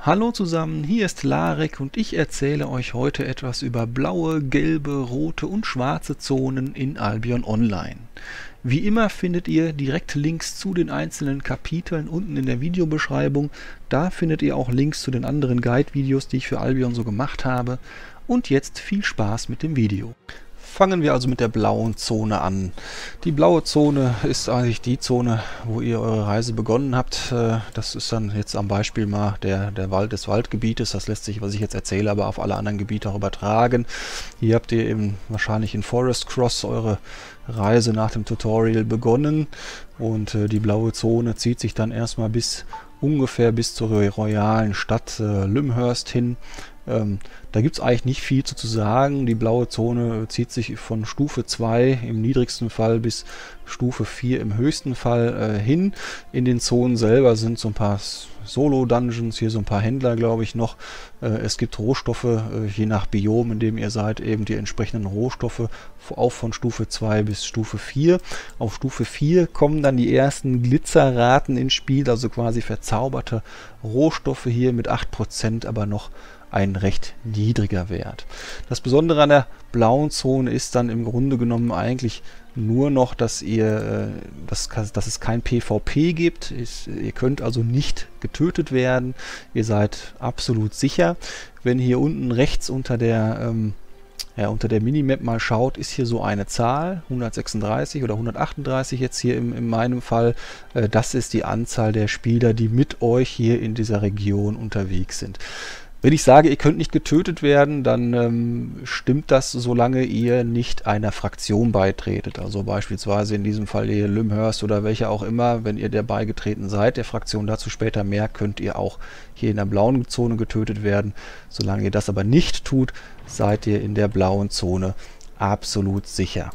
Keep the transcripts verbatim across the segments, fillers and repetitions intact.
Hallo zusammen, hier ist Larek und ich erzähle euch heute etwas über blaue, gelbe, rote und schwarze Zonen in Albion Online. Wie immer findet ihr direkt Links zu den einzelnen Kapiteln unten in der Videobeschreibung. Da findet ihr auch Links zu den anderen Guide-Videos, die ich für Albion so gemacht habe. Und jetzt viel Spaß mit dem Video. Fangen wir also mit der blauen Zone an. Die blaue Zone ist eigentlich die Zone, wo ihr eure Reise begonnen habt. Das ist dann jetzt am Beispiel mal der, der Wald des Waldgebietes. Das lässt sich, was ich jetzt erzähle, aber auf alle anderen Gebiete auch übertragen. Hier habt ihr eben wahrscheinlich in Forest Cross eure Reise nach dem Tutorial begonnen. Und die blaue Zone zieht sich dann erstmal bis ungefähr bis zur royalen Stadt äh, Lyndhurst hin. Ähm, da gibt es eigentlich nicht viel zu, zu sagen. Die blaue Zone zieht sich von Stufe zwei im niedrigsten Fall bis Stufe vier im höchsten Fall äh, hin. In den Zonen selber sind so ein paar Solo-Dungeons, hier so ein paar Händler, glaube ich, noch. Äh, es gibt Rohstoffe, äh, je nach Biom, in dem ihr seid, eben die entsprechenden Rohstoffe, auch von Stufe zwei bis Stufe vier. Auf Stufe vier kommen dann die ersten Glitzerraten ins Spiel, also quasi verzauberte Rohstoffe hier mit acht Prozent, aber noch ein recht niedriger Wert. Das Besondere an der blauen Zone ist dann im Grunde genommen eigentlich nur noch, dass ihr, dass, dass es kein PvP gibt. Ist, ihr könnt also nicht getötet werden. Ihr seid absolut sicher. Wenn hier unten rechts unter der ähm, Ja, unter der Minimap mal schaut, ist hier so eine Zahl, hundertsechsunddreißig oder hundertachtunddreißig jetzt hier im, in meinem Fall. Äh, das ist die Anzahl der Spieler, die mit euch hier in dieser Region unterwegs sind. Wenn ich sage, ihr könnt nicht getötet werden, dann ähm, stimmt das, solange ihr nicht einer Fraktion beitretet. Also beispielsweise in diesem Fall hier Lyndhurst oder welche auch immer. Wenn ihr der beigetreten seid, der Fraktion, dazu später mehr, könnt ihr auch hier in der blauen Zone getötet werden. Solange ihr das aber nicht tut, seid ihr in der blauen Zone absolut sicher.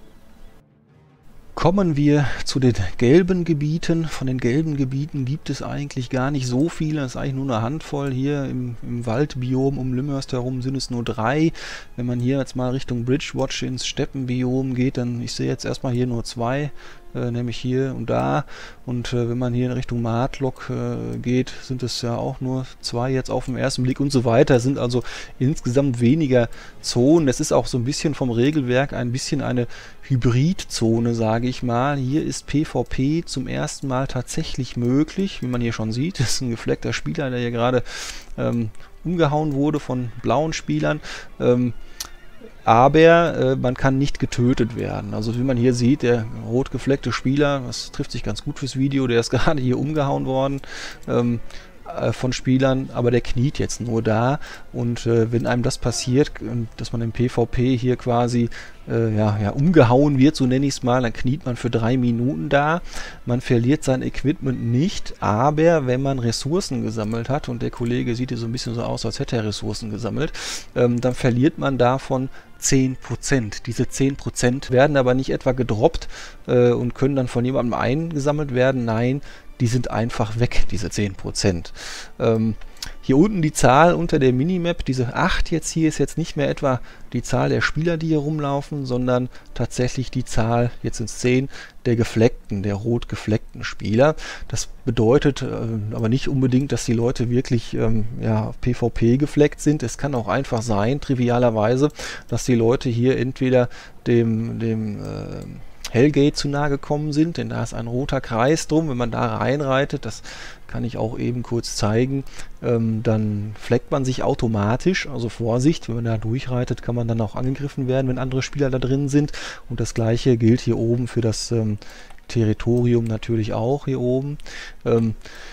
Kommen wir zu den gelben Gebieten. Von den gelben Gebieten gibt es eigentlich gar nicht so viele. Es ist eigentlich nur eine Handvoll. Hier im, im Waldbiom um Lyndhurst herum sind es nur drei. Wenn man hier jetzt mal Richtung Bridgewatch ins Steppenbiom geht, dann, ich sehe jetzt erstmal hier nur zwei. Äh, nämlich hier und da. Und äh, wenn man hier in Richtung Martlock äh, geht, sind es ja auch nur zwei jetzt auf den ersten Blick und so weiter. Es sind also insgesamt weniger Zonen. Es ist auch so ein bisschen vom Regelwerk ein bisschen eine Hybridzone, sage ich mal. Hier ist PvP zum ersten Mal tatsächlich möglich, wie man hier schon sieht. Das ist ein gefleckter Spieler, der hier gerade ähm, umgehauen wurde von blauen Spielern. Ähm, Aber äh, man kann nicht getötet werden. Also wie man hier sieht, der rot gefleckte Spieler, das trifft sich ganz gut fürs Video, der ist gerade hier umgehauen worden ähm, äh, von Spielern, aber der kniet jetzt nur da. Und äh, wenn einem das passiert, dass man im PvP hier quasi äh, ja, ja, umgehauen wird, so nenne ich es mal, dann kniet man für drei Minuten da. Man verliert sein Equipment nicht, aber wenn man Ressourcen gesammelt hat, und der Kollege sieht hier so ein bisschen so aus, als hätte er Ressourcen gesammelt, ähm, dann verliert man davon zehn Prozent. Diese zehn Prozent werden aber nicht etwa gedroppt äh, und können dann von jemandem eingesammelt werden. Nein, die sind einfach weg, diese zehn Prozent. Ähm, hier unten die Zahl unter der Minimap, diese acht jetzt hier, ist jetzt nicht mehr etwa die Zahl der Spieler, die hier rumlaufen, sondern tatsächlich die Zahl, jetzt sind es zehn, der gefleckten, der rot gefleckten Spieler. Das bedeutet äh, aber nicht unbedingt, dass die Leute wirklich ähm, ja, PvP gefleckt sind. Es kann auch einfach sein, trivialerweise, dass die Leute hier entweder dem, dem äh, Hellgate zu nahe gekommen sind, denn da ist ein roter Kreis drum. Wenn man da reinreitet, das kann ich auch eben kurz zeigen, ähm, dann fleckt man sich automatisch. Also Vorsicht, wenn man da durchreitet, kann man dann auch angegriffen werden, wenn andere Spieler da drin sind. Und das gleiche gilt hier oben für das ähm, Territorium natürlich auch hier oben. Ähm,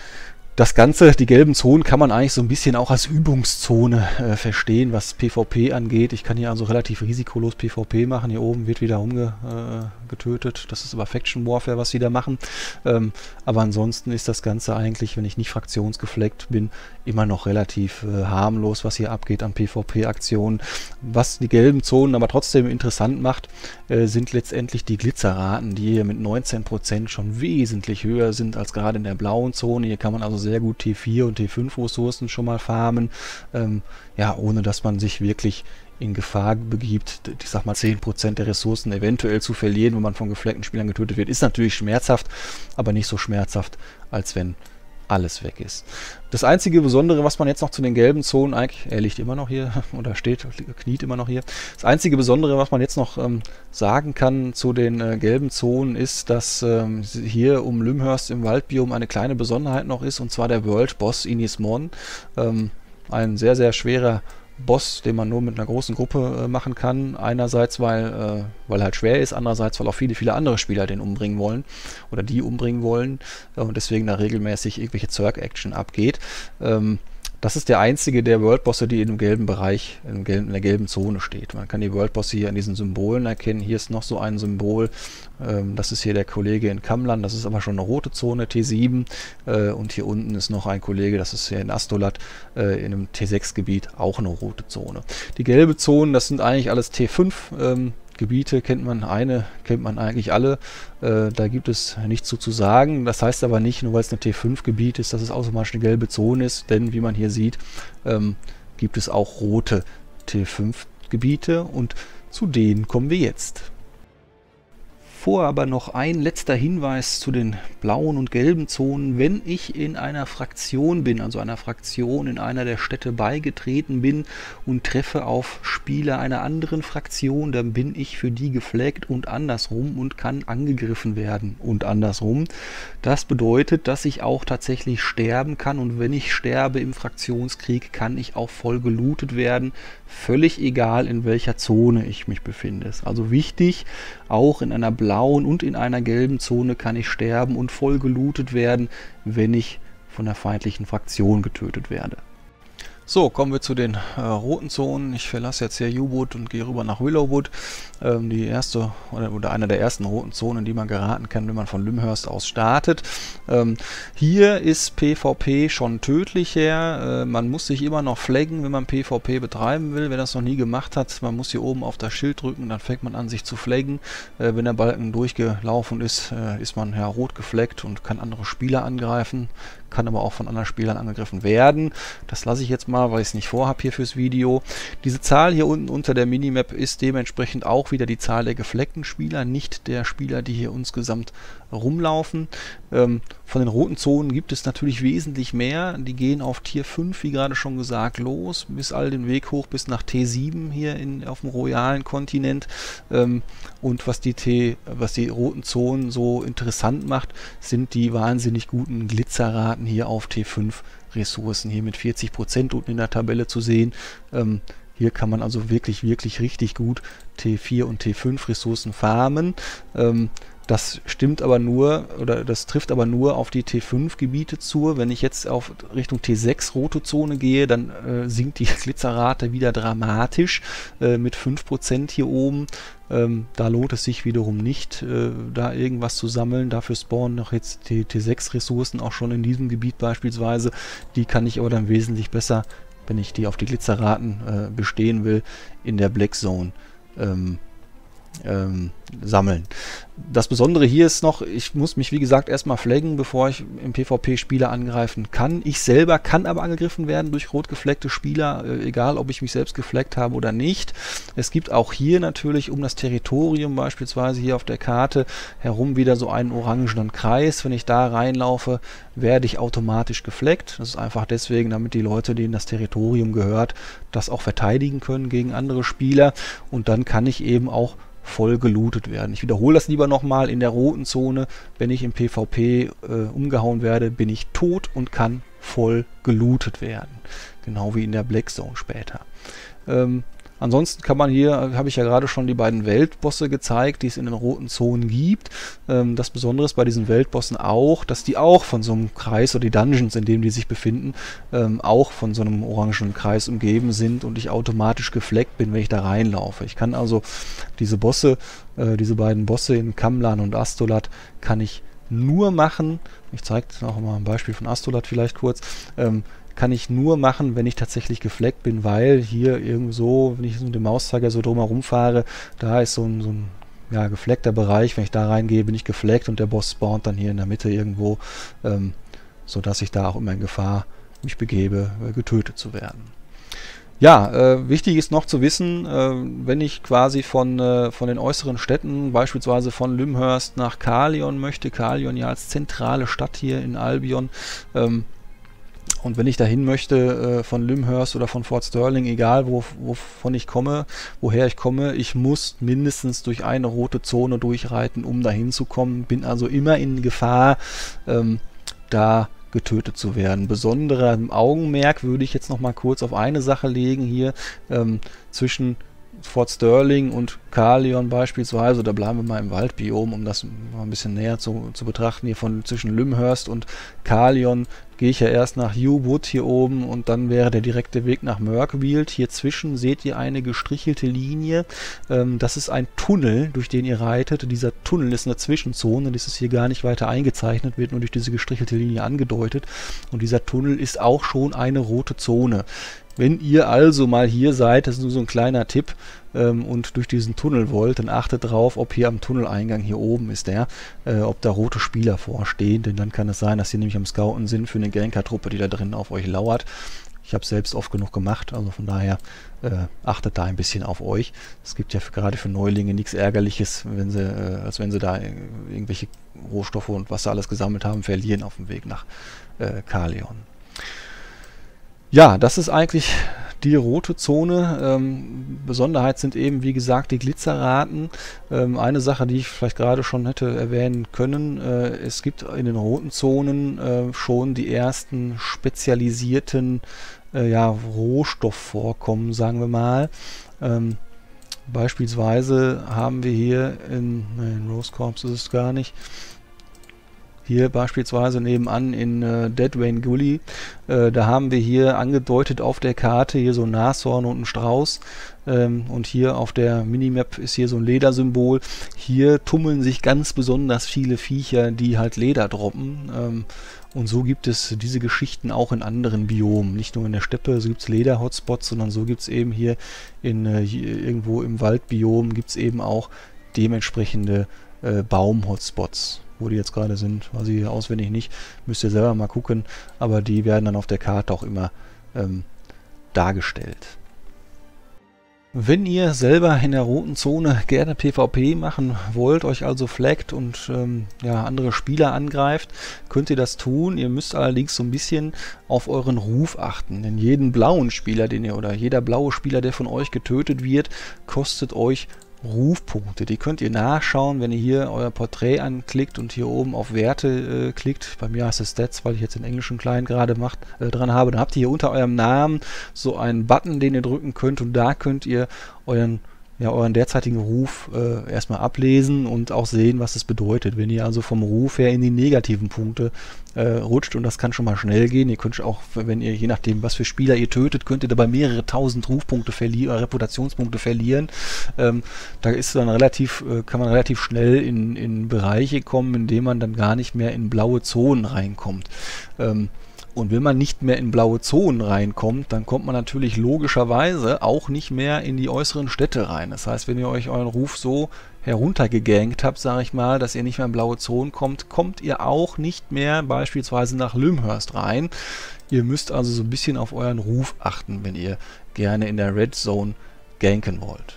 Das Ganze, die gelben Zonen, kann man eigentlich so ein bisschen auch als Übungszone äh, verstehen, was PvP angeht. Ich kann hier also relativ risikolos PvP machen. Hier oben wird wieder umgetötet. Äh, das ist aber Faction Warfare, was sie da machen. Ähm, aber ansonsten ist das Ganze eigentlich, wenn ich nicht fraktionsgefleckt bin, immer noch relativ äh, harmlos, was hier abgeht an PvP-Aktionen. Was die gelben Zonen aber trotzdem interessant macht, äh, sind letztendlich die Glitzerraten, die hier mit neunzehn Prozent schon wesentlich höher sind als gerade in der blauen Zone. Hier kann man also sehr gut T vier und T fünf Ressourcen schon mal farmen, ähm, ja, ohne dass man sich wirklich in Gefahr begibt, ich sag mal zehn Prozent der Ressourcen eventuell zu verlieren, wenn man von gefleckten Spielern getötet wird. Ist natürlich schmerzhaft, aber nicht so schmerzhaft, als wenn alles weg ist. Das einzige Besondere, was man jetzt noch zu den gelben Zonen, eigentlich, er liegt immer noch hier, oder steht, kniet immer noch hier. Das einzige Besondere, was man jetzt noch ähm, sagen kann zu den äh, gelben Zonen, ist, dass ähm, hier um Lymhurst im Waldbiom eine kleine Besonderheit noch ist, und zwar der World Boss Ynys Mons. Ähm, ein sehr, sehr schwerer Boss, den man nur mit einer großen Gruppe äh, machen kann. Einerseits, weil, äh, weil er halt schwer ist, andererseits, weil auch viele, viele andere Spieler den umbringen wollen oder die umbringen wollen äh, und deswegen da regelmäßig irgendwelche Zerg-Action abgeht. Ähm, Das ist der einzige der World-Bosse, die in dem gelben Bereich, in, gelben, in der gelben Zone steht. Man kann die World-Bosse hier an diesen Symbolen erkennen. Hier ist noch so ein Symbol. Ähm, das ist hier der Kollege in Kamlan. Das ist aber schon eine rote Zone, T sieben. Äh, und hier unten ist noch ein Kollege, das ist hier in Astolat, äh, in einem T sechs Gebiet, auch eine rote Zone. Die gelbe Zone, das sind eigentlich alles T fünf ähm, Gebiete, kennt man eine, kennt man eigentlich alle. Äh, da gibt es nichts zu, zu sagen. Das heißt aber nicht, nur weil es eine T fünf Gebiet ist, dass es automatisch eine gelbe Zone ist, denn wie man hier sieht, ähm, gibt es auch rote T fünf Gebiete und zu denen kommen wir jetzt. Vorher aber noch ein letzter Hinweis zu den blauen und gelben Zonen. Wenn ich in einer Fraktion bin, also einer Fraktion in einer der Städte beigetreten bin und treffe auf Spieler einer anderen Fraktion, dann bin ich für die geflaggt und andersrum und kann angegriffen werden und andersrum. Das bedeutet, dass ich auch tatsächlich sterben kann, und wenn ich sterbe im Fraktionskrieg, kann ich auch voll gelootet werden. Völlig egal, in welcher Zone ich mich befinde. Ist also wichtig, auch in einer blauen und in einer gelben Zone kann ich sterben und voll gelootet werden, wenn ich von der feindlichen Fraktion getötet werde. So, kommen wir zu den äh, roten Zonen. Ich verlasse jetzt hier U-Boot und gehe rüber nach Willowwood. Ähm, die erste oder, oder eine der ersten roten Zonen, die man geraten kann, wenn man von Lymhurst aus startet. Ähm, hier ist PvP schon tödlich her. Äh, man muss sich immer noch flaggen, wenn man PvP betreiben will. Wer das noch nie gemacht hat, man muss hier oben auf das Schild drücken, dann fängt man an, sich zu flaggen. Äh, wenn der Balken durchgelaufen ist, äh, ist man ja rot geflaggt und kann andere Spieler angreifen, kann aber auch von anderen Spielern angegriffen werden. Das lasse ich jetzt mal, weil ich es nicht vorhabe hier fürs Video. Diese Zahl hier unten unter der Minimap ist dementsprechend auch wieder die Zahl der gefleckten Spieler, nicht der Spieler, die hier insgesamt rumlaufen. Ähm, von den roten Zonen gibt es natürlich wesentlich mehr. Die gehen auf Tier fünf, wie gerade schon gesagt, los, bis all den Weg hoch bis nach T sieben hier in, auf dem royalen Kontinent. Ähm, und was die, T, was die roten Zonen so interessant macht, sind die wahnsinnig guten Glitzerraten hier auf T fünf Ressourcen, hier mit vierzig Prozent unten in der Tabelle zu sehen. Ähm, hier kann man also wirklich, wirklich richtig gut T vier und T fünf Ressourcen farmen. Ähm, Das stimmt aber nur, oder das trifft aber nur auf die T fünf Gebiete zu. Wenn ich jetzt auf Richtung T sechs rote Zone gehe, dann äh, sinkt die Glitzerrate wieder dramatisch äh, mit fünf Prozent hier oben. Ähm, da lohnt es sich wiederum nicht, äh, da irgendwas zu sammeln. Dafür spawnen noch jetzt die T sechs Ressourcen auch schon in diesem Gebiet beispielsweise. Die kann ich aber dann wesentlich besser, wenn ich die auf die Glitzerraten äh, bestehen will, in der Black Zone ähm, Ähm, sammeln. Das Besondere hier ist noch, ich muss mich wie gesagt erstmal flaggen, bevor ich im PvP Spieler angreifen kann. Ich selber kann aber angegriffen werden durch rot gefleckte Spieler, äh, egal ob ich mich selbst geflaggt habe oder nicht. Es gibt auch hier natürlich um das Territorium, beispielsweise hier auf der Karte, herum wieder so einen orangenen Kreis. Wenn ich da reinlaufe, werde ich automatisch geflaggt. Das ist einfach deswegen, damit die Leute, denen das Territorium gehört, das auch verteidigen können gegen andere Spieler, und dann kann ich eben auch voll gelootet werden. Ich wiederhole das lieber nochmal: in der roten Zone, wenn ich im PvP äh, umgehauen werde, bin ich tot und kann voll gelootet werden. Genau wie in der Black Zone später. Ähm, ansonsten kann man hier, habe ich ja gerade schon die beiden Weltbosse gezeigt, die es in den roten Zonen gibt. Ähm, das Besondere ist bei diesen Weltbossen auch, dass die auch von so einem Kreis, oder die Dungeons, in denen die sich befinden, ähm, auch von so einem orangenen Kreis umgeben sind und ich automatisch geflaggt bin, wenn ich da reinlaufe. Ich kann also diese Bosse, äh, diese beiden Bosse in Kamlan und Astolat, kann ich nur machen, ich zeige noch mal ein Beispiel von Astolat vielleicht kurz, ähm, kann ich nur machen, wenn ich tatsächlich geflaggt bin, weil hier irgendwo, wenn ich mit dem Mauszeiger so drumherum fahre, da ist so ein, so ein ja, geflaggter Bereich. Wenn ich da reingehe, bin ich geflaggt und der Boss spawnt dann hier in der Mitte irgendwo, ähm, sodass ich da auch immer in Gefahr mich begebe, äh, getötet zu werden. Ja, äh, wichtig ist noch zu wissen, äh, wenn ich quasi von, äh, von den äußeren Städten, beispielsweise von Lyndhurst nach Caerleon möchte, Caerleon ja als zentrale Stadt hier in Albion, ähm, und wenn ich dahin möchte, äh, von Lyndhurst oder von Fort Stirling, egal wo, wovon ich komme, woher ich komme, ich muss mindestens durch eine rote Zone durchreiten, um dahin zu kommen. Bin also immer in Gefahr, ähm, da getötet zu werden. Besonderer Augenmerk würde ich jetzt noch mal kurz auf eine Sache legen hier, ähm, zwischen Fort Stirling und Caerleon beispielsweise, da bleiben wir mal im Waldbiom, um das mal ein bisschen näher zu, zu betrachten. Hier von zwischen Lyndhurst und Caerleon gehe ich ja erst nach Hugh Wood hier oben und dann wäre der direkte Weg nach Mirkfield. Hier zwischen seht ihr eine gestrichelte Linie. Ähm, das ist ein Tunnel, durch den ihr reitet. Dieser Tunnel ist eine Zwischenzone, das ist hier gar nicht weiter eingezeichnet, wird nur durch diese gestrichelte Linie angedeutet. Und dieser Tunnel ist auch schon eine rote Zone. Wenn ihr also mal hier seid, das ist nur so ein kleiner Tipp, ähm, und durch diesen Tunnel wollt, dann achtet drauf, ob hier am Tunneleingang, hier oben ist der, äh, ob da rote Spieler vorstehen, denn dann kann es sein, dass sie nämlich am Scouten sind für eine Genker-Truppe, die da drin auf euch lauert. Ich habe es selbst oft genug gemacht, also von daher äh, achtet da ein bisschen auf euch. Es gibt ja für, gerade für Neulinge nichts Ärgerliches, wenn sie, äh, als wenn sie da irgendwelche Rohstoffe und was sie alles gesammelt haben, verlieren auf dem Weg nach äh, Caerleon. Ja, das ist eigentlich die rote Zone. Ähm, Besonderheit sind eben, wie gesagt, die Glitzerraten. Ähm, eine Sache, die ich vielleicht gerade schon hätte erwähnen können, äh, es gibt in den roten Zonen äh, schon die ersten spezialisierten äh, ja, Rohstoffvorkommen, sagen wir mal. Ähm, beispielsweise haben wir hier in, nein, Rose Corps ist es gar nicht, hier beispielsweise nebenan in äh, Deadwain Gully, äh, da haben wir hier angedeutet auf der Karte hier so ein Nashorn und ein Strauß, ähm, und hier auf der Minimap ist hier so ein Ledersymbol. Hier tummeln sich ganz besonders viele Viecher, die halt Leder droppen, ähm, und so gibt es diese Geschichten auch in anderen Biomen, nicht nur in der Steppe, so gibt es Leder-Hotspots, sondern so gibt es eben hier in äh, hier irgendwo im Waldbiom gibt es eben auch dementsprechende äh, Baum-Hotspots. Wo die jetzt gerade sind, weiß ich auswendig nicht, müsst ihr selber mal gucken, aber die werden dann auf der Karte auch immer ähm, dargestellt. Wenn ihr selber in der roten Zone gerne PvP machen wollt, euch also flaggt und ähm, ja, andere Spieler angreift, könnt ihr das tun. Ihr müsst allerdings so ein bisschen auf euren Ruf achten, denn jeden blauen Spieler, den ihr oder jeder blaue Spieler, der von euch getötet wird, kostet euch Rufpunkte. Die könnt ihr nachschauen, wenn ihr hier euer Porträt anklickt und hier oben auf Werte äh, klickt. Bei mir heißt es Stats, weil ich jetzt den englischen Klein gerade macht, äh, dran habe. Dann habt ihr hier unter eurem Namen so einen Button, den ihr drücken könnt und da könnt ihr euren ja, euren derzeitigen Ruf äh, erstmal ablesen und auch sehen, was es bedeutet. Wenn ihr also vom Ruf her in die negativen Punkte äh, rutscht, und das kann schon mal schnell gehen, ihr könnt auch, wenn ihr, je nachdem, was für Spieler ihr tötet, könnt ihr dabei mehrere tausend Rufpunkte verlieren, Reputationspunkte verlieren. Ähm, da ist dann relativ, äh, kann man relativ schnell in, in Bereiche kommen, in denen man dann gar nicht mehr in blaue Zonen reinkommt. Ähm, Und wenn man nicht mehr in blaue Zonen reinkommt, dann kommt man natürlich logischerweise auch nicht mehr in die äußeren Städte rein. Das heißt, wenn ihr euch euren Ruf so heruntergegankt habt, sage ich mal, dass ihr nicht mehr in blaue Zonen kommt, kommt ihr auch nicht mehr beispielsweise nach Lyndhurst rein. Ihr müsst also so ein bisschen auf euren Ruf achten, wenn ihr gerne in der Red Zone ganken wollt.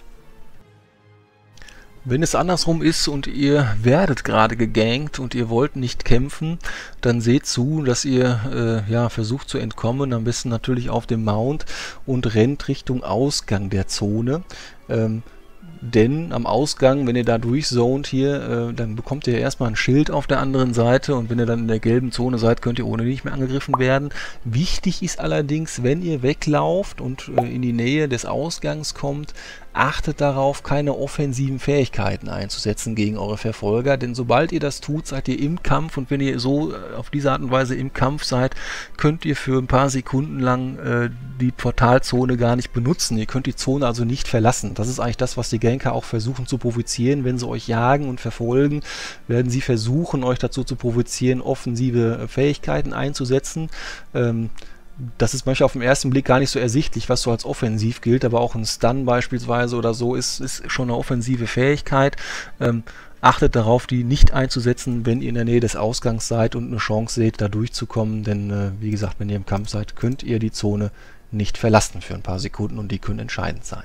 Wenn es andersrum ist und ihr werdet gerade gegankt und ihr wollt nicht kämpfen, dann seht zu, dass ihr äh, ja, versucht zu entkommen, am besten natürlich auf dem Mount, und rennt Richtung Ausgang der Zone. Ähm, Denn am Ausgang, wenn ihr da durchzont hier, äh, dann bekommt ihr erstmal ein Schild auf der anderen Seite, und wenn ihr dann in der gelben Zone seid, könnt ihr ohnehin nicht mehr angegriffen werden. Wichtig ist allerdings, wenn ihr weglauft und äh, in die Nähe des Ausgangs kommt, achtet darauf, keine offensiven Fähigkeiten einzusetzen gegen eure Verfolger, denn sobald ihr das tut, seid ihr im Kampf, und wenn ihr so äh, auf diese Art und Weise im Kampf seid, könnt ihr für ein paar Sekunden lang äh, die Portalzone gar nicht benutzen. Ihr könnt die Zone also nicht verlassen. Das ist eigentlich das, was die Ganker auch versuchen zu provozieren. Wenn sie euch jagen und verfolgen, werden sie versuchen, euch dazu zu provozieren, offensive äh, Fähigkeiten einzusetzen. Ähm, Das ist manchmal auf den ersten Blick gar nicht so ersichtlich, was so als offensiv gilt, aber auch ein Stun beispielsweise oder so ist, ist schon eine offensive Fähigkeit. Ähm, achtet darauf, die nicht einzusetzen, wenn ihr in der Nähe des Ausgangs seid und eine Chance seht, da durchzukommen, denn äh, wie gesagt, wenn ihr im Kampf seid, könnt ihr die Zone nicht verlassen für ein paar Sekunden und die können entscheidend sein.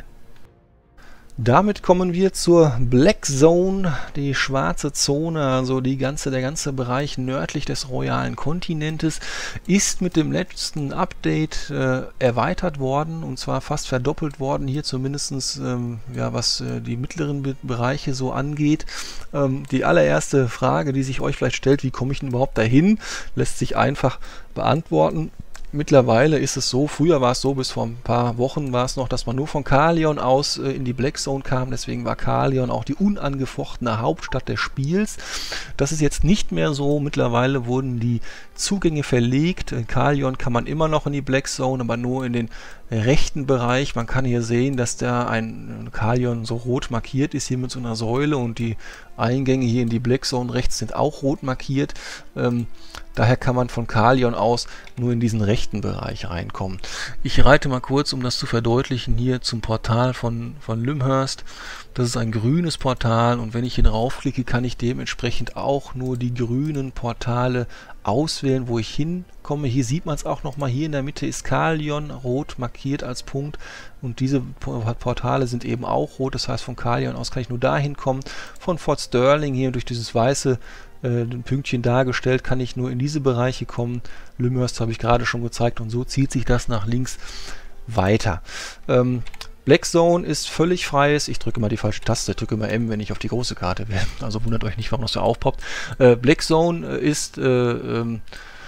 Damit kommen wir zur Black Zone, die schwarze Zone, also die ganze, der ganze Bereich nördlich des royalen Kontinentes, ist mit dem letzten Update äh, erweitert worden und zwar fast verdoppelt worden, hier zumindest ähm, ja, was äh, die mittleren Be Bereiche so angeht. Ähm, die allererste Frage, die sich euch vielleicht stellt, wie komme ich denn überhaupt dahin, lässt sich einfach beantworten. Mittlerweile ist es so, früher war es so, bis vor ein paar Wochen war es noch, dass man nur von Caerleon aus äh, in die Black Zone kam, deswegen war Caerleon auch die unangefochtene Hauptstadt des Spiels. Das ist jetzt nicht mehr so, mittlerweile wurden die Zugänge verlegt. In Caerleon kann man immer noch in die Black Zone, aber nur in den rechten Bereich. Man kann hier sehen, dass da ein Caerleon so rot markiert ist, hier mit so einer Säule, und die Eingänge hier in die Black Zone rechts sind auch rot markiert. Ähm, daher kann man von Caerleon aus nur in diesen rechten Bereich reinkommen. Ich reite mal kurz, um das zu verdeutlichen, hier zum Portal von, von Lyndhurst. Das ist ein grünes Portal, und wenn ich hier draufklicke, kann ich dementsprechend auch nur die grünen Portale auswählen, wo ich hinkomme. Hier sieht man es auch nochmal, hier in der Mitte ist Caerleon rot markiert als Punkt, und diese Portale sind eben auch rot, das heißt von Caerleon aus kann ich nur dahin kommen. Von Fort Stirling hier durch dieses weiße äh, Pünktchen dargestellt, kann ich nur in diese Bereiche kommen. Lyndhurst habe ich gerade schon gezeigt, und so zieht sich das nach links weiter. Ähm, Black Zone ist völlig freies, ich drücke mal die falsche Taste, drücke mal M, wenn ich auf die große Karte will, also wundert euch nicht, warum das so aufpoppt. Äh, Black Zone ist äh, ähm,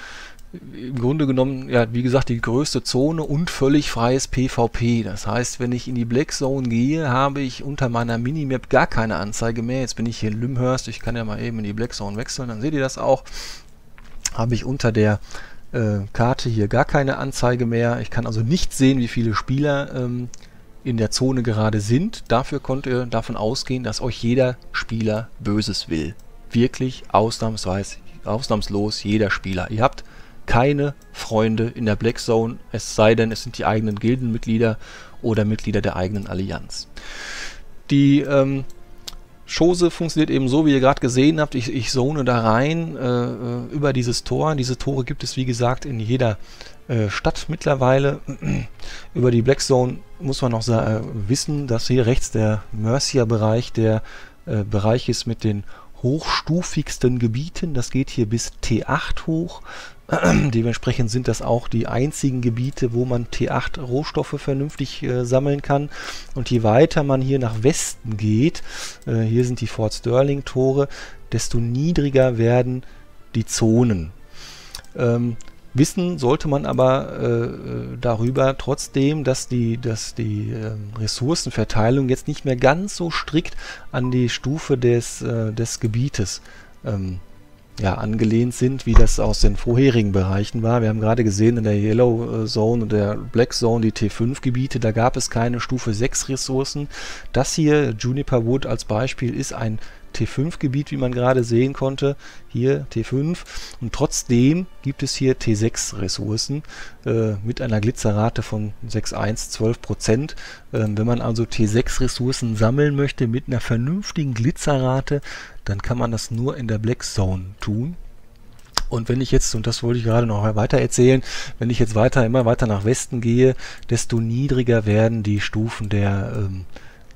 im Grunde genommen, ja, wie gesagt, die größte Zone und völlig freies PvP. Das heißt, wenn ich in die Black Zone gehe, habe ich unter meiner Minimap gar keine Anzeige mehr. Jetzt bin ich hier in Lyndhurst, ich kann ja mal eben in die Black Zone wechseln, dann seht ihr das auch. Habe ich unter der äh, Karte hier gar keine Anzeige mehr. Ich kann also nicht sehen, wie viele Spieler ähm, in der Zone gerade sind. Dafür könnt ihr davon ausgehen, dass euch jeder Spieler Böses will. Wirklich ausnahmsweise, ausnahmslos jeder Spieler. Ihr habt keine Freunde in der Black Zone, es sei denn, es sind die eigenen Gildenmitglieder oder Mitglieder der eigenen Allianz. Die ähm, Chose funktioniert eben so, wie ihr gerade gesehen habt. Ich, ich zone da rein äh, über dieses Tor. Diese Tore gibt es, wie gesagt, in jeder äh, Stadt mittlerweile. Über die Black Zone muss man noch äh, wissen, dass hier rechts der Mercia-Bereich der äh, Bereich ist mit den hochstufigsten Gebieten. Das geht hier bis T acht hoch. Dementsprechend sind das auch die einzigen Gebiete, wo man T acht Rohstoffe vernünftig äh, sammeln kann. Und je weiter man hier nach Westen geht, äh, hier sind die Fort Stirling Tore, desto niedriger werden die Zonen. Ähm, wissen sollte man aber äh, darüber trotzdem, dass die, dass die äh, Ressourcenverteilung jetzt nicht mehr ganz so strikt an die Stufe des, äh, des Gebietes ähm, ja, angelehnt sind, wie das aus den vorherigen Bereichen war. Wir haben gerade gesehen, in der Yellow Zone und der Black Zone, die T fünf Gebiete, da gab es keine Stufe sechs Ressourcen. Das hier, Juniper Wood als Beispiel, ist ein T fünf Gebiet, wie man gerade sehen konnte. Hier T fünf. Und trotzdem gibt es hier T sechs Ressourcen äh, mit einer Glitzerrate von sechs Komma eins, zwölf Prozent. Ähm, wenn man also T sechs Ressourcen sammeln möchte mit einer vernünftigen Glitzerrate, dann kann man das nur in der Black Zone tun. Und wenn ich jetzt, und das wollte ich gerade noch weiter erzählen, wenn ich jetzt weiter, immer weiter nach Westen gehe, desto niedriger werden die Stufen der, ähm,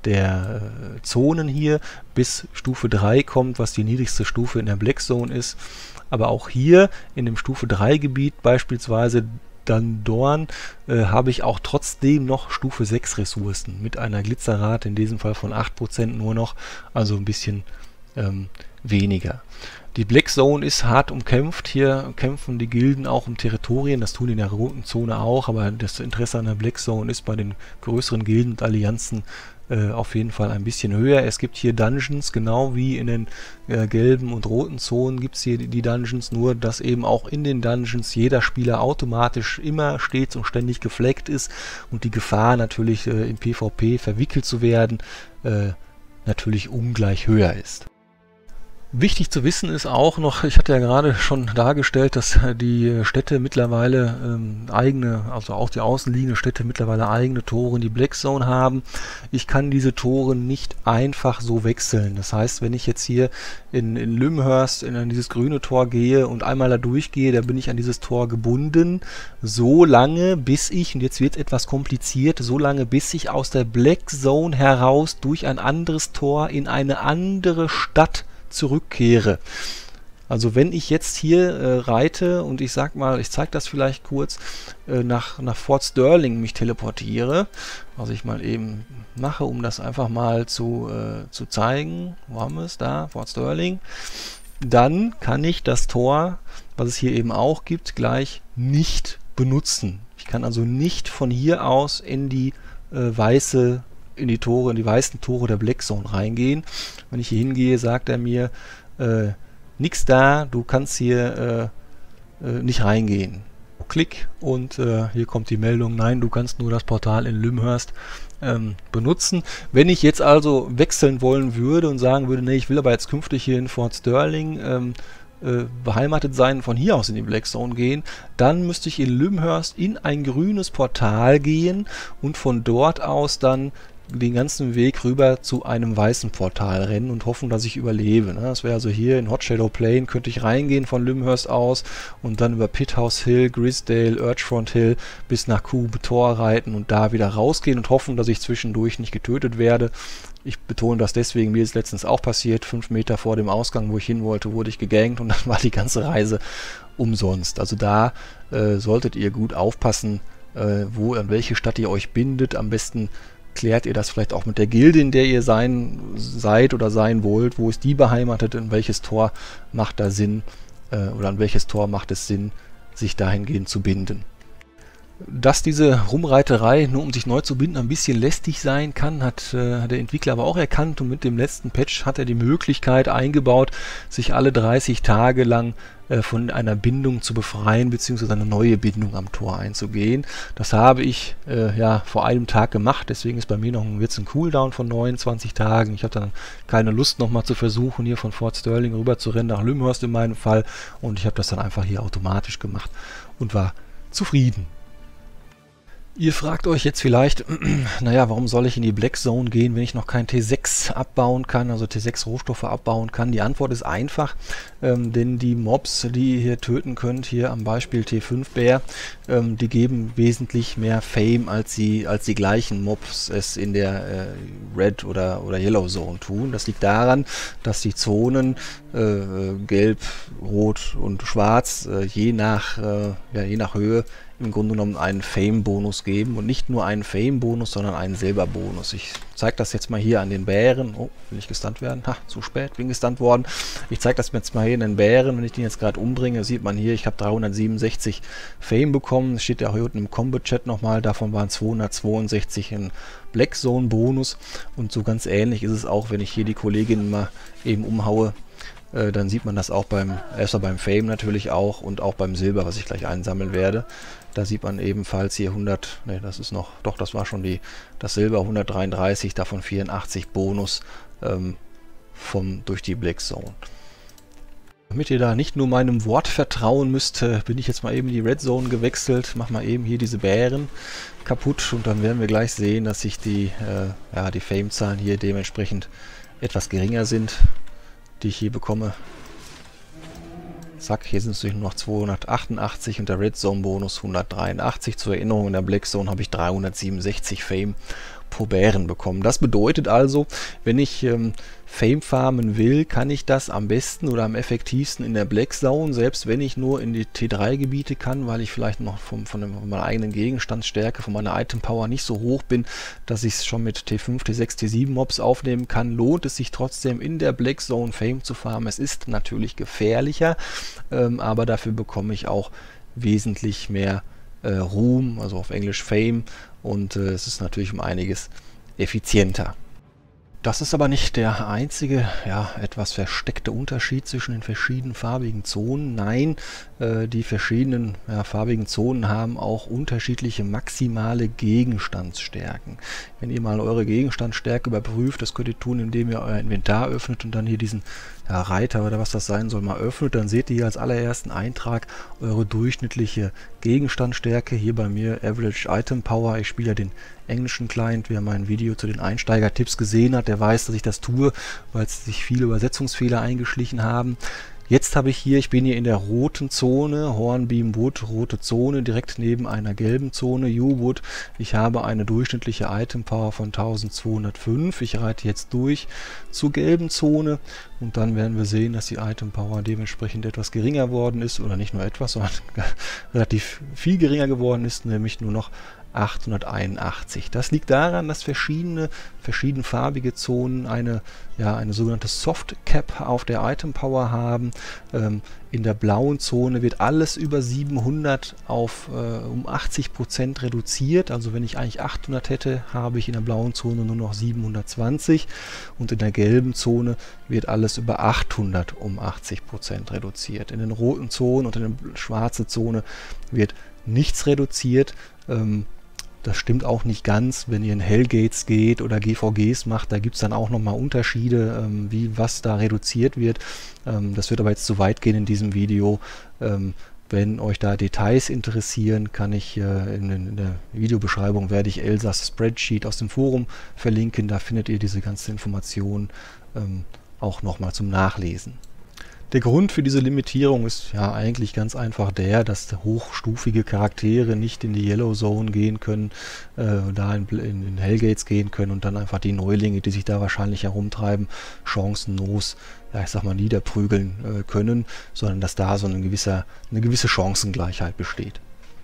der äh, Zonen hier, bis Stufe drei kommt, was die niedrigste Stufe in der Black Zone ist. Aber auch hier in dem Stufe drei Gebiet beispielsweise dann Dorn, äh, habe ich auch trotzdem noch Stufe sechs Ressourcen mit einer Glitzerrate in diesem Fall von acht Prozent nur noch, also ein bisschen ähm, weniger. Die Black Zone ist hart umkämpft. Hier kämpfen die Gilden auch um Territorien. Das tun die in der roten Zone auch, aber das Interesse an der Black Zone ist bei den größeren Gilden und Allianzen äh, auf jeden Fall ein bisschen höher. Es gibt hier Dungeons, genau wie in den äh, gelben und roten Zonen gibt es hier die, die Dungeons, nur dass eben auch in den Dungeons jeder Spieler automatisch immer stets und ständig gefleckt ist und die Gefahr natürlich äh, im PvP verwickelt zu werden äh, natürlich ungleich höher ist. Wichtig zu wissen ist auch noch, ich hatte ja gerade schon dargestellt, dass die Städte mittlerweile ähm, eigene, also auch die außenliegenden Städte mittlerweile eigene Tore in die Black Zone haben. Ich kann diese Tore nicht einfach so wechseln. Das heißt, wenn ich jetzt hier in, in Lyndhurst in dieses grüne Tor gehe und einmal da durchgehe, dann bin ich an dieses Tor gebunden, so lange bis ich, und jetzt wird es etwas kompliziert, so lange bis ich aus der Black Zone heraus durch ein anderes Tor in eine andere Stadt zurückkehre. Also wenn ich jetzt hier äh, reite und ich sag mal, ich zeige das vielleicht kurz, äh, nach, nach Fort Sterling mich teleportiere, was ich mal eben mache, um das einfach mal zu, äh, zu zeigen. Wo haben wir es? Da, Fort Sterling. Dann kann ich das Tor, was es hier eben auch gibt, gleich nicht benutzen. Ich kann also nicht von hier aus in die äh, weiße in die Tore, in die weißen Tore der Black Zone reingehen. Wenn ich hier hingehe, sagt er mir, äh, nix da, du kannst hier äh, äh, nicht reingehen. Klick und äh, hier kommt die Meldung, nein, du kannst nur das Portal in Lyndhurst ähm, benutzen. Wenn ich jetzt also wechseln wollen würde und sagen würde, nee, ich will aber jetzt künftig hier in Fort Sterling ähm, äh, beheimatet sein, von hier aus in die Black Zone gehen, dann müsste ich in Lyndhurst in ein grünes Portal gehen und von dort aus dann den ganzen Weg rüber zu einem weißen Portal rennen und hoffen, dass ich überlebe. Ne? Das wäre also hier in Hot Shadow Plain, könnte ich reingehen von Lyndhurst aus und dann über Pithouse Hill, Grisdale, Urchfront Hill bis nach Cube Tor reiten und da wieder rausgehen und hoffen, dass ich zwischendurch nicht getötet werde. Ich betone das deswegen, mir ist letztens auch passiert, fünf Meter vor dem Ausgang, wo ich hin wollte, wurde ich gegankt und dann war die ganze Reise umsonst. Also da äh, solltet ihr gut aufpassen, äh, wo, an welche Stadt ihr euch bindet. Am besten klärt ihr das vielleicht auch mit der Gilde, in der ihr sein seid oder sein wollt. Wo ist die beheimatet? In welches Tor macht da Sinn äh, oder an welches Tor macht es Sinn, sich dahingehend zu binden? Dass diese Rumreiterei, nur um sich neu zu binden, ein bisschen lästig sein kann, hat äh, der Entwickler aber auch erkannt und mit dem letzten Patch hat er die Möglichkeit eingebaut, sich alle dreißig Tage lang äh, von einer Bindung zu befreien, beziehungsweise eine neue Bindung am Tor einzugehen. Das habe ich äh, ja vor einem Tag gemacht, deswegen ist bei mir noch ein, wird's ein Cooldown von neunundzwanzig Tagen. Ich hatte dann keine Lust nochmal zu versuchen, hier von Fort Sterling rüber zu rennen, nach Lyndhurst in meinem Fall, und ich habe das dann einfach hier automatisch gemacht und war zufrieden. Ihr fragt euch jetzt vielleicht, naja, warum soll ich in die Black Zone gehen, wenn ich noch kein T sechs abbauen kann, also T sechs Rohstoffe abbauen kann? Die Antwort ist einfach, ähm, denn die Mobs, die ihr hier töten könnt, hier am Beispiel T fünf Bär, ähm, die geben wesentlich mehr Fame, als sie als die gleichen Mobs es in der äh, Red oder, oder Yellow Zone tun. Das liegt daran, dass die Zonen äh, Gelb, Rot und Schwarz äh, je nach, äh, ja, je nach Höhe im Grunde genommen einen Fame-Bonus geben und nicht nur einen Fame-Bonus, sondern einen Silber-Bonus. Ich zeige das jetzt mal hier an den Bären. Oh, will ich gestunt werden? Ha, zu spät, bin gestunt worden. Ich zeige das jetzt mal hier in den Bären. Wenn ich den jetzt gerade umbringe, sieht man hier, ich habe dreihundertsiebenundsechzig Fame bekommen. Das steht ja auch hier unten im Combo-Chat nochmal. Davon waren zweihundertzweiundsechzig in Black Zone-Bonus. Und so ganz ähnlich ist es auch, wenn ich hier die Kollegin mal eben umhaue. Äh, dann sieht man das auch beim, erstmal beim Fame natürlich auch und auch beim Silber, was ich gleich einsammeln werde. Da sieht man ebenfalls hier hundert, ne, das ist noch, doch, das war schon die, das Silber hundertdreiunddreißig, davon vierundachtzig Bonus ähm, vom, durch die Black Zone. Damit ihr da nicht nur meinem Wort vertrauen müsst, äh, bin ich jetzt mal eben in die Red Zone gewechselt, mach mal eben hier diese Bären kaputt und dann werden wir gleich sehen, dass sich die, äh, ja, die Fame-Zahlen hier dementsprechend etwas geringer sind, die ich hier bekomme. Zack, hier sind es nur noch zweihundertachtundachtzig und der Red Zone Bonus hundertdreiundachtzig. Zur Erinnerung, in der Black Zone habe ich dreihundertsiebenundsechzig Fame pro Bären bekommen. Das bedeutet also, wenn ich ähm, Fame farmen will, kann ich das am besten oder am effektivsten in der Black Zone, selbst wenn ich nur in die T drei Gebiete kann, weil ich vielleicht noch vom, von, dem, von meiner eigenen Gegenstandsstärke, von meiner Item Power nicht so hoch bin, dass ich es schon mit T fünf, T sechs, T sieben Mobs aufnehmen kann, lohnt es sich trotzdem in der Black Zone Fame zu farmen. Es ist natürlich gefährlicher, ähm, aber dafür bekomme ich auch wesentlich mehr äh, Ruhm, also auf Englisch Fame, und äh, es ist natürlich um einiges effizienter. Das ist aber nicht der einzige, ja, etwas versteckte Unterschied zwischen den verschiedenen farbigen Zonen. Nein, äh, die verschiedenen ja, farbigen Zonen haben auch unterschiedliche maximale Gegenstandsstärken. Wenn ihr mal eure Gegenstandsstärke überprüft, das könnt ihr tun, indem ihr euer Inventar öffnet und dann hier diesen ja, Reiter oder was das sein soll, mal öffnet, dann seht ihr hier als allerersten Eintrag eure durchschnittliche Gegenstandstärke. Hier bei mir Average Item Power. Ich spiele ja den englischen Client. Wer mein Video zu den Einsteiger-Tipps gesehen hat, der weiß, dass ich das tue, weil es sich viele Übersetzungsfehler eingeschlichen haben. Jetzt habe ich hier, ich bin hier in der roten Zone, Hornbeam Wood, rote Zone, direkt neben einer gelben Zone, U-Wood. Ich habe eine durchschnittliche Item Power von eintausendzweihundertfünf. Ich reite jetzt durch zur gelben Zone und dann werden wir sehen, dass die Item Power dementsprechend etwas geringer geworden ist, oder nicht nur etwas, sondern relativ viel geringer geworden ist, nämlich nur noch achthunderteinundachtzig. Das liegt daran, dass verschiedene verschiedenfarbige Zonen eine, ja, eine sogenannte Soft Cap auf der Item Power haben. Ähm, in der blauen Zone wird alles über siebenhundert auf äh, um achtzig Prozent reduziert. Also wenn ich eigentlich achthundert hätte, habe ich in der blauen Zone nur noch siebenhundertzwanzig, und in der gelben Zone wird alles über achthundert um achtzig Prozent reduziert. In den roten Zonen und in der schwarzen Zone wird nichts reduziert. Ähm, Das stimmt auch nicht ganz, wenn ihr in Hellgates geht oder G V Gs macht, da gibt es dann auch nochmal Unterschiede, ähm, wie was da reduziert wird. Ähm, das wird aber jetzt zu weit gehen in diesem Video. Ähm, wenn euch da Details interessieren, kann ich äh, in, in der Videobeschreibung werde ich Elsas Spreadsheet aus dem Forum verlinken. Da findet ihr diese ganzen Informationen ähm, auch nochmal zum Nachlesen. Der Grund für diese Limitierung ist ja eigentlich ganz einfach der, dass hochstufige Charaktere nicht in die Yellow Zone gehen können, äh, da in, in, in Hellgates gehen können und dann einfach die Neulinge, die sich da wahrscheinlich herumtreiben, chancenlos, ja, ich sag mal, niederprügeln äh, können, sondern dass da so eine gewisse, eine gewisse Chancengleichheit besteht.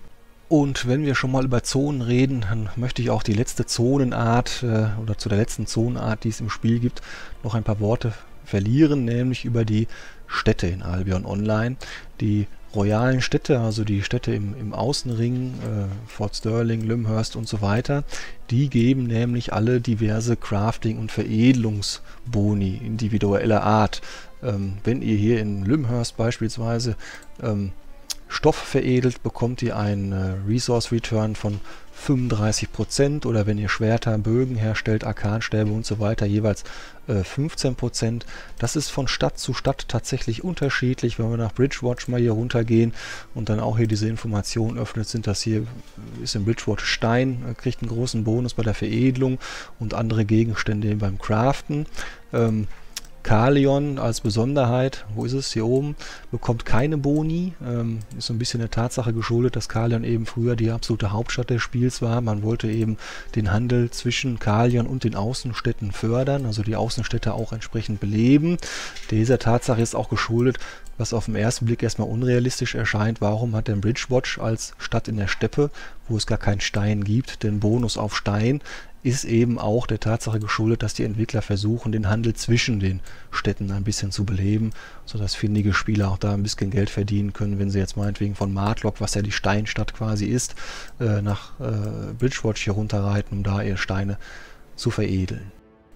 Und wenn wir schon mal über Zonen reden, dann möchte ich auch die letzte Zonenart äh, oder zu der letzten Zonenart, die es im Spiel gibt, noch ein paar Worte verlieren, nämlich über die Städte in Albion Online. Die royalen Städte, also die Städte im, im Außenring, äh, Fort Sterling, Lyndhurst und so weiter, die geben nämlich alle diverse Crafting- und Veredelungsboni individueller Art. Ähm, wenn ihr hier in Lyndhurst beispielsweise ähm, Stoff veredelt, bekommt ihr einen äh, Resource Return von fünfunddreißig Prozent, oder wenn ihr Schwerter, Bögen herstellt, Arkanstäbe und so weiter, jeweils äh, fünfzehn Prozent. Das ist von Stadt zu Stadt tatsächlich unterschiedlich. Wenn wir nach Bridgewatch mal hier runtergehen und dann auch hier diese Information öffnet, sind das hier, ist in Bridgewatch Stein, äh, kriegt einen großen Bonus bei der Veredelung und andere Gegenstände beim Craften. Ähm, Caerleon als Besonderheit, wo ist es? Hier oben, bekommt keine Boni. Ähm, ist so ein bisschen der Tatsache geschuldet, dass Caerleon eben früher die absolute Hauptstadt des Spiels war. Man wollte eben den Handel zwischen Caerleon und den Außenstädten fördern, also die Außenstädte auch entsprechend beleben. Dieser Tatsache ist auch geschuldet, was auf den ersten Blick erstmal unrealistisch erscheint. Warum hat denn Bridgewatch als Stadt in der Steppe, wo es gar keinen Stein gibt, den Bonus auf Stein? Ist eben auch der Tatsache geschuldet, dass die Entwickler versuchen, den Handel zwischen den Städten ein bisschen zu beleben, sodass findige Spieler auch da ein bisschen Geld verdienen können, wenn sie jetzt meinetwegen von Martlock, was ja die Steinstadt quasi ist, äh, nach äh, Bridgewatch hier runterreiten, um da ihre Steine zu veredeln.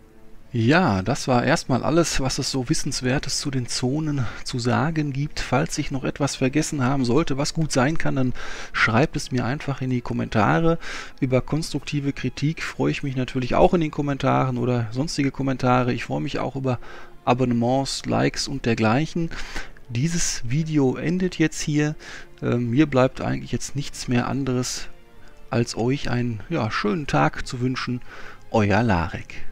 Ja, das war erstmal alles, was es so Wissenswertes zu den Zonen zu sagen gibt. Falls ich noch etwas vergessen haben sollte, was gut sein kann, dann schreibt es mir einfach in die Kommentare. Über konstruktive Kritik freue ich mich natürlich auch in den Kommentaren oder sonstige Kommentare. Ich freue mich auch über Abonnements, Likes und dergleichen. Dieses Video endet jetzt hier. Äh, mir bleibt eigentlich jetzt nichts mehr anderes, als euch einen ja, schönen Tag zu wünschen. Euer Larek.